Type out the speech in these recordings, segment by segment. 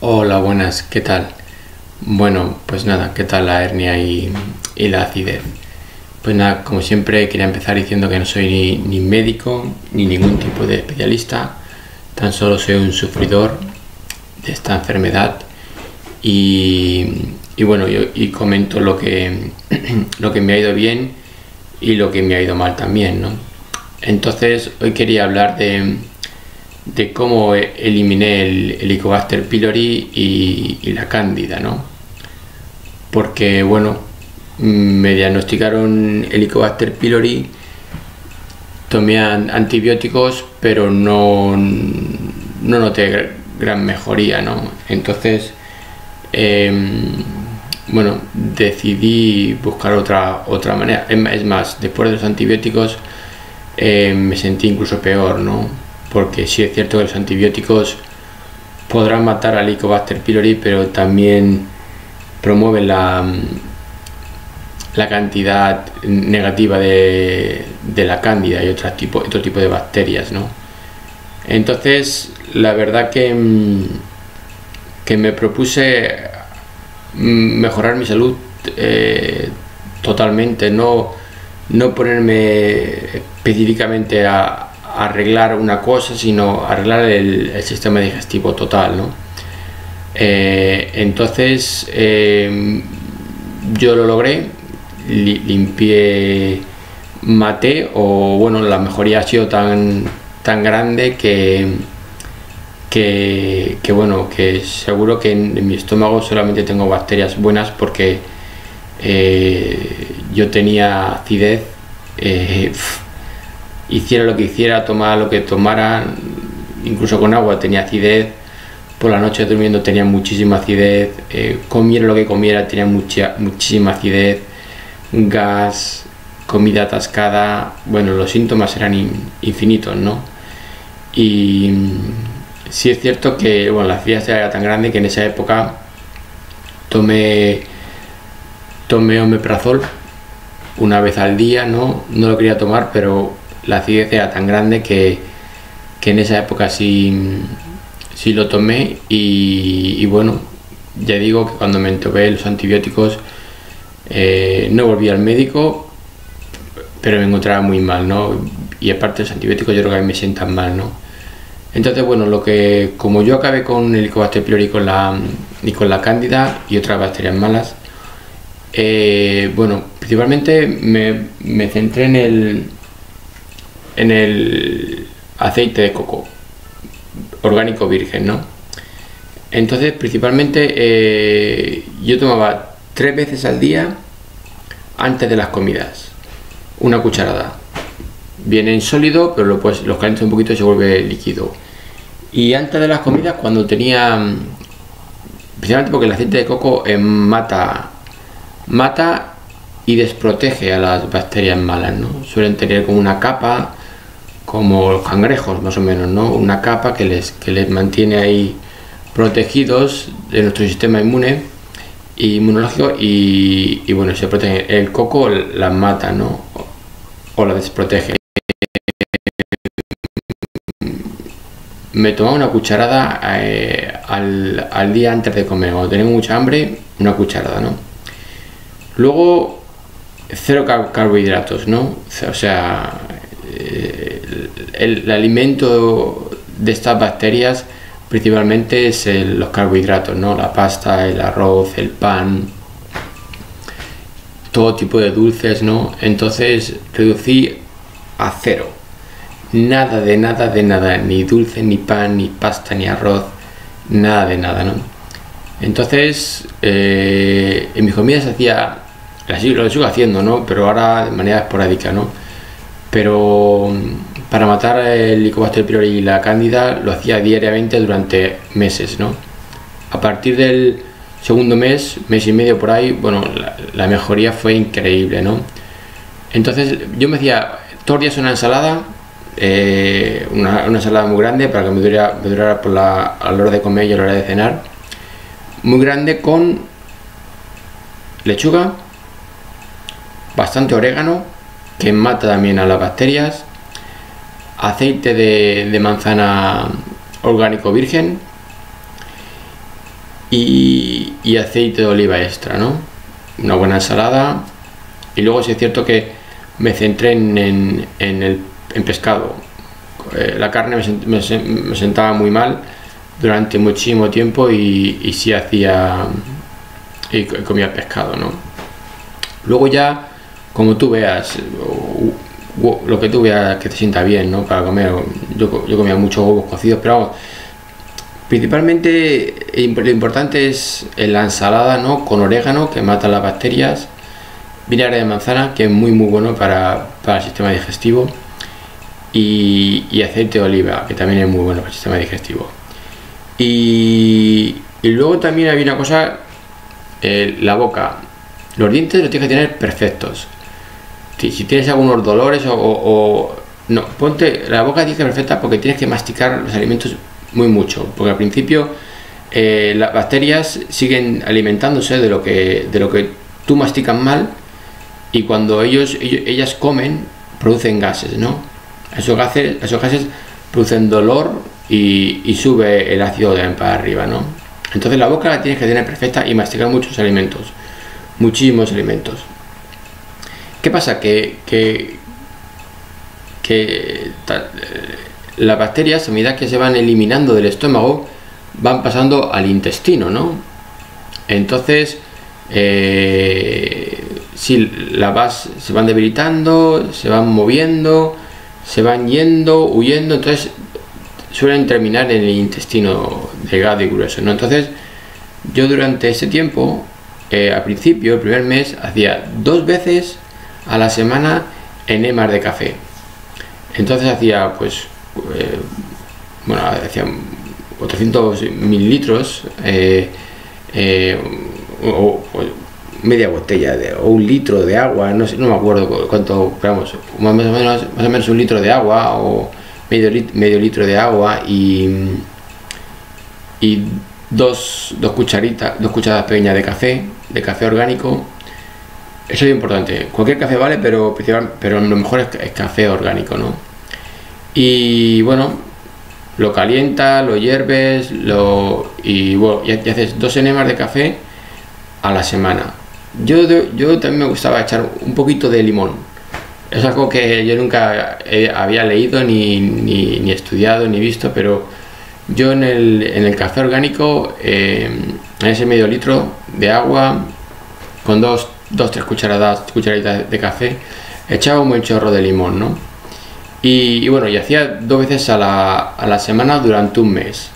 Hola, buenas, ¿qué tal? Bueno, pues nada, ¿qué tal la hernia y la acidez? Pues nada, como siempre quería empezar diciendo que no soy ni médico ni ningún tipo de especialista, tan solo soy un sufridor de esta enfermedad y bueno, y comento lo que, lo que me ha ido bien y lo que me ha ido mal también, ¿no? Entonces, hoy quería hablar de cómo eliminé el Helicobacter pylori y la cándida, ¿no? Porque, bueno, me diagnosticaron Helicobacter pylori, tomé antibióticos, pero no noté gran mejoría, ¿no? Entonces, bueno, decidí buscar otra manera. Es más, después de los antibióticos me sentí incluso peor, ¿no? Porque sí es cierto que los antibióticos podrán matar al Helicobacter pylori, pero también promueven la cantidad negativa de la cándida y otro tipo de bacterias, ¿no? Entonces, la verdad que me propuse mejorar mi salud totalmente, no ponerme específicamente a arreglar una cosa, sino arreglar el sistema digestivo total, ¿no? Entonces yo lo logré, limpié, maté, o bueno, la mejoría ha sido tan grande que bueno, que seguro que en mi estómago solamente tengo bacterias buenas, porque yo tenía acidez, hiciera lo que hiciera, tomara lo que tomara, incluso con agua tenía acidez, por la noche durmiendo tenía muchísima acidez, comiera lo que comiera tenía muchísima acidez, gas, comida atascada, bueno, los síntomas eran infinitos, ¿no? Y sí es cierto que, bueno, la acidez era tan grande que en esa época tomé omeprazol una vez al día, no lo quería tomar, pero la acidez era tan grande que en esa época sí lo tomé, y bueno, ya digo que cuando me tomé los antibióticos no volví al médico, pero me encontraba muy mal, ¿no? Y aparte los antibióticos yo creo que a mí me sientan mal, ¿no? Entonces, bueno, como yo acabé con el Helicobacter pylori y con la cándida y otras bacterias malas, bueno, principalmente me centré en el aceite de coco orgánico virgen, ¿no? Entonces, principalmente yo tomaba 3 veces al día antes de las comidas, una cucharada. Viene en sólido, pero lo calientas un poquito y se vuelve líquido. Y antes de las comidas, cuando tenía, principalmente porque el aceite de coco mata y desprotege a las bacterias malas, ¿no? Suelen tener como una capa, como los cangrejos más o menos, ¿no? Una capa que les mantiene ahí protegidos de nuestro sistema inmunológico, y bueno, se protege. El coco las mata, ¿no? O las desprotege. Me tomaba una cucharada al día antes de comer. Cuando tenía mucha hambre, una cucharada, ¿no? Luego, cero carbohidratos, ¿no? O sea, el alimento de estas bacterias principalmente es los carbohidratos, ¿no? La pasta, el arroz, el pan, todo tipo de dulces, ¿no? Entonces reducí a cero. Nada de nada, ni dulce, ni pan, ni pasta, ni arroz, nada de nada, ¿no? Entonces, en mis comidas hacía, lo sigo haciendo, ¿no? Pero ahora de manera esporádica, ¿no? Pero para matar el Helicobacter pylori y la cándida lo hacía diariamente durante meses, ¿no? A partir del segundo mes y medio por ahí, bueno, la mejoría fue increíble, ¿no? Entonces yo me hacía todos los días una ensalada, una ensalada muy grande para que me durara a la hora de comer y a la hora de cenar, muy grande, con lechuga, bastante orégano, que mata también a las bacterias, aceite de manzana orgánico virgen, y aceite de oliva extra, ¿no? Una buena ensalada. Y luego sí es cierto que me centré en pescado. La carne me sentaba muy mal durante muchísimo tiempo y sí hacía y comía pescado, ¿no? Luego ya, como tú veas, lo que tú veas que te sienta bien, ¿no? Para comer. Yo comía muchos huevos cocidos, pero vamos, principalmente lo importante es la ensalada, ¿no? Con orégano, que mata las bacterias, vinagre de manzana, que es muy bueno para el sistema digestivo, y aceite de oliva, que también es muy bueno para el sistema digestivo. Y luego también había una cosa, la boca, los dientes los tienes que tener perfectos. Si tienes algunos dolores no, ponte la boca tiene que ser perfecta, porque tienes que masticar los alimentos muy mucho, porque al principio las bacterias siguen alimentándose de lo que tú masticas mal, y cuando ellas comen producen gases, ¿no? Esos gases producen dolor y sube el ácido para arriba, ¿no? Entonces la boca la tienes que tener perfecta y masticar muchos alimentos, muchísimos alimentos. ¿Qué pasa? Que las bacterias, a medida que se van eliminando del estómago, van pasando al intestino, ¿no? Entonces, si se van debilitando, se van moviendo, se van yendo, huyendo, entonces suelen terminar en el intestino delgado y grueso, ¿no? Entonces, yo durante ese tiempo, al principio, el primer mes, hacía 2 veces a la semana enemas de café. Entonces hacía, pues, hacía 400 mililitros, o media botella o 1 litro de agua, no sé, no me acuerdo cuánto, pero vamos, más o menos 1 litro de agua o medio litro de agua y 2 cucharadas pequeñas de café orgánico. Eso es importante. Cualquier café vale, pero lo mejor es café orgánico, ¿no? Y bueno, lo calientas, lo hierves, y haces 2 enemas de café a la semana. Yo también me gustaba echar un poquito de limón. Es algo que yo nunca había leído ni estudiado ni visto, pero yo en el café orgánico, en ese medio litro de agua, con 2-3 cucharaditas de café, echaba un buen chorro de limón, ¿no? Y bueno, y hacía 2 veces a la semana durante un mes.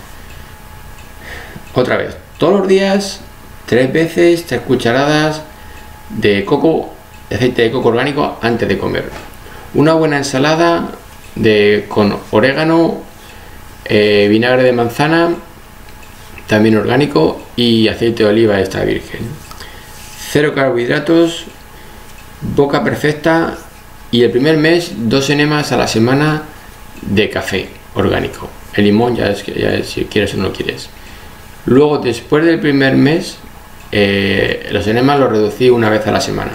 Otra vez, todos los días, 3 veces, 3 cucharadas de aceite de coco orgánico antes de comer. Una buena ensalada con orégano, vinagre de manzana, también orgánico, y aceite de oliva extra virgen. 0 carbohidratos, boca perfecta, y el primer mes 2 enemas a la semana de café orgánico. El limón ya es si quieres o no quieres. Luego, después del primer mes, los enemas los reducí 1 vez a la semana.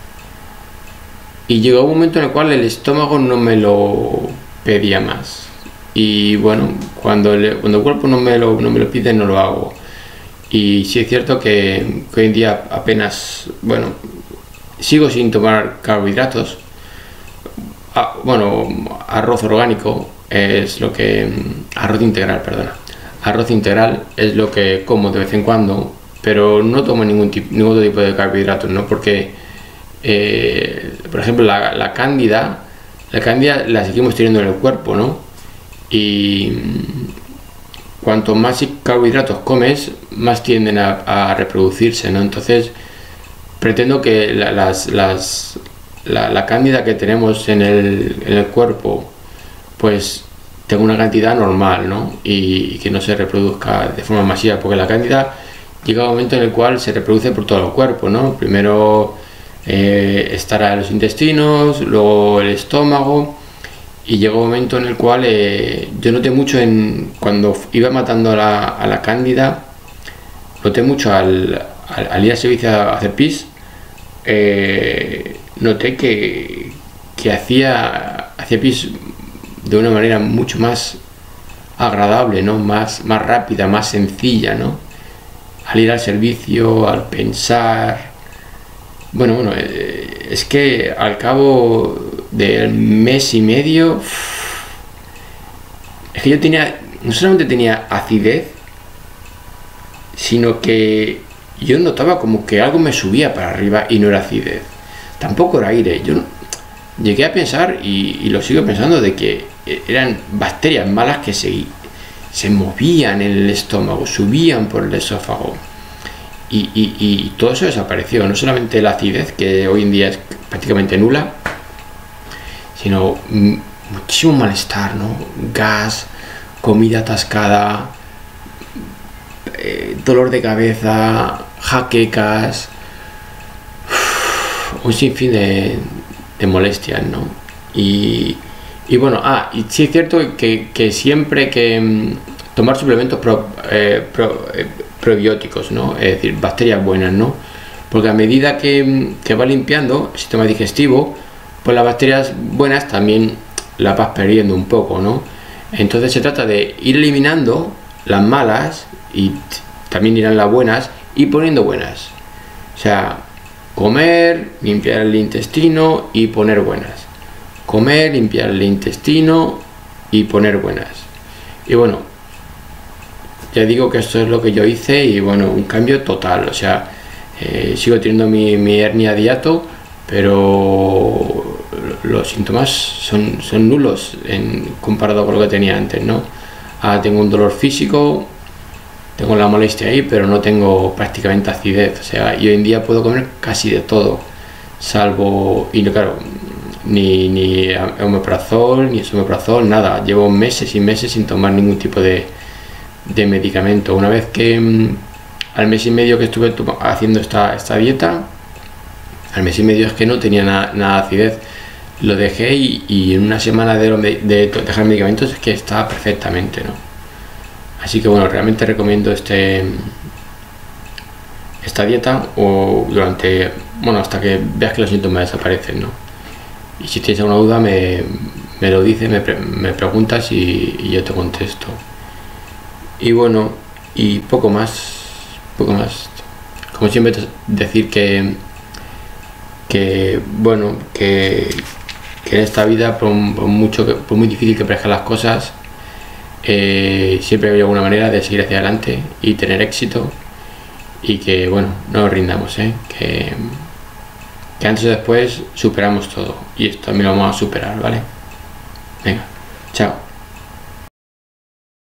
Y llegó un momento en el cual el estómago no me lo pedía más. Y bueno, cuando el cuerpo no me lo pide, no lo hago. Y sí es cierto que hoy en día apenas, bueno, sigo sin tomar carbohidratos. Arroz orgánico es lo que... Arroz integral, perdona. Arroz integral es lo que como de vez en cuando, pero no tomo ningún otro tipo de carbohidratos, ¿no? Porque, por ejemplo, la cándida la seguimos teniendo en el cuerpo, ¿no? Y cuanto más carbohidratos comes, más tienden a reproducirse, ¿no? Entonces, pretendo que la cándida que tenemos en el cuerpo, pues tenga una cantidad normal, ¿no? Y que no se reproduzca de forma masiva, porque la cándida llega un momento en el cual se reproduce por todo el cuerpo, ¿no? Primero estará en los intestinos, luego el estómago, y llega un momento en el cual yo noté mucho cuando iba matando a la cándida, noté mucho al ir a servicio a hacer pis, noté que hacía pis de una manera mucho más agradable, ¿no? Más rápida, más sencilla, ¿no? al ir al servicio, al pensar. Bueno, es que al cabo del mes y medio, es que yo tenía, no solamente tenía acidez, sino que yo notaba como que algo me subía para arriba y no era acidez, tampoco era aire. Yo llegué a pensar, y lo sigo pensando, de que eran bacterias malas que se movían en el estómago, subían por el esófago. Y todo eso desapareció, no solamente la acidez, que hoy en día es prácticamente nula, sino muchísimo malestar, ¿no? Gas, comida atascada, dolor de cabeza, jaquecas, un sinfín de molestias, ¿no? Y bueno, y sí es cierto que siempre que tomar suplementos probióticos, ¿no? Es decir, bacterias buenas, ¿no? Porque a medida que va limpiando el sistema digestivo, pues las bacterias buenas también las vas perdiendo un poco, ¿no? Entonces se trata de ir eliminando las malas y también irán las buenas y poniendo buenas. O sea, comer, limpiar el intestino y poner buenas. Comer, limpiar el intestino y poner buenas. Y bueno, ya digo que esto es lo que yo hice y bueno, un cambio total. O sea, sigo teniendo mi hernia de hiato, pero los síntomas son nulos comparado con lo que tenía antes, ¿no? Tengo un dolor físico, tengo la molestia ahí, pero no tengo prácticamente acidez. O sea, y hoy en día puedo comer casi de todo, salvo, y claro, ni omeprazol, ni esomeprazol, nada. Llevo meses y meses sin tomar ningún tipo de medicamento. Una vez que al mes y medio que estuve haciendo esta dieta, al mes y medio es que no tenía nada de acidez, lo dejé y en una semana de dejar medicamentos es que estaba perfectamente, ¿no? Así que bueno, realmente recomiendo esta dieta o durante, bueno, hasta que veas que los síntomas desaparecen, ¿no? Y si tienes alguna duda me lo dices, me preguntas y yo te contesto. Y bueno, y poco más. Como siempre, decir que bueno, que en esta vida, por muy difícil que parezcan las cosas, siempre hay alguna manera de seguir hacia adelante y tener éxito, y que bueno, no nos rindamos, que antes o después superamos todo, y esto también lo vamos a superar, ¿vale? Venga, chao.